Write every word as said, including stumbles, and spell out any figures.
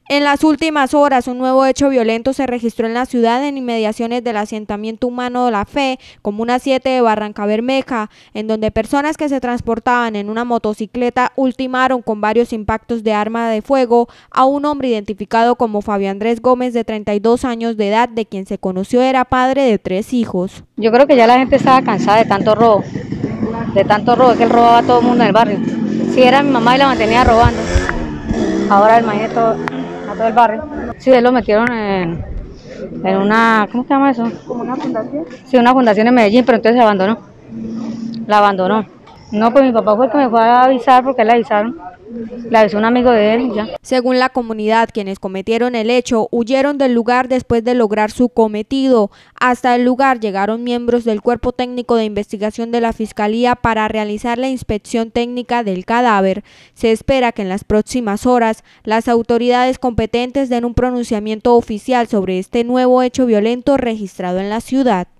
En las últimas horas, un nuevo hecho violento se registró en la ciudad en inmediaciones del asentamiento humano de La Fe, comuna siete de Barrancabermeja, en donde personas que se transportaban en una motocicleta ultimaron con varios impactos de arma de fuego a un hombre identificado como Fabio Andrés Gómez, de treinta y dos años de edad, de quien se conoció era padre de tres hijos. Yo creo que ya la gente estaba cansada de tanto robo, de tanto robo, que él robaba a todo el mundo en el barrio. Si era mi mamá y la mantenía robando, ahora el maestro a todo el barrio. Sí, él lo metieron en, en una, ¿cómo se llama eso? ¿Como una fundación? Sí, una fundación en Medellín, pero entonces se abandonó. La abandonó. No, pues mi papá fue el que me fue a avisar porque le avisaron. Le avisó un amigo de él y ya. Según la comunidad, quienes cometieron el hecho huyeron del lugar después de lograr su cometido. Hasta el lugar llegaron miembros del Cuerpo Técnico de Investigación de la Fiscalía para realizar la inspección técnica del cadáver. Se espera que en las próximas horas las autoridades competentes den un pronunciamiento oficial sobre este nuevo hecho violento registrado en la ciudad.